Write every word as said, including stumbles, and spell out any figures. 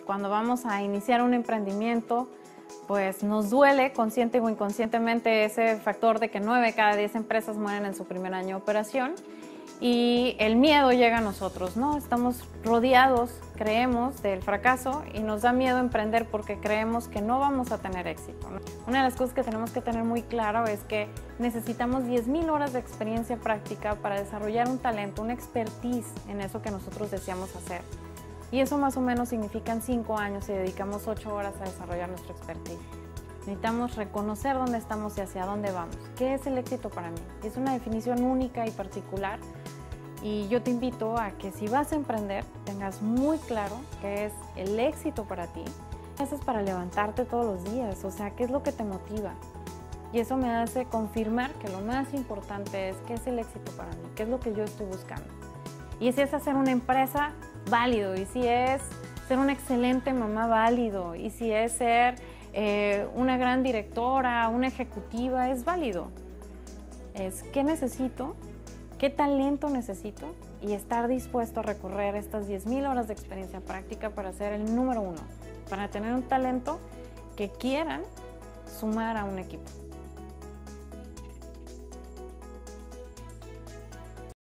cuando vamos a iniciar un emprendimiento, pues nos duele consciente o inconscientemente ese factor de que nueve de cada diez empresas mueren en su primer año de operación y el miedo llega a nosotros, ¿no? Estamos rodeados, creemos, del fracaso y nos da miedo emprender porque creemos que no vamos a tener éxito, ¿no? Una de las cosas que tenemos que tener muy claro es que necesitamos diez mil horas de experiencia práctica para desarrollar un talento, una expertise en eso que nosotros deseamos hacer. Y eso más o menos significan cinco años y dedicamos ocho horas a desarrollar nuestra expertise. Necesitamos reconocer dónde estamos y hacia dónde vamos. ¿Qué es el éxito para mí? Es una definición única y particular y yo te invito a que si vas a emprender tengas muy claro qué es el éxito para ti. ¿Qué haces para levantarte todos los días? O sea, ¿qué es lo que te motiva? Y eso me hace confirmar que lo más importante es qué es el éxito para mí, qué es lo que yo estoy buscando. Y si es hacer una empresa, válido. Y si es ser una excelente mamá, válido. Y si es ser eh, una gran directora, una ejecutiva, es válido. Es qué necesito, qué talento necesito y estar dispuesto a recorrer estas diez mil horas de experiencia práctica para ser el número uno, para tener un talento que quieran sumar a un equipo.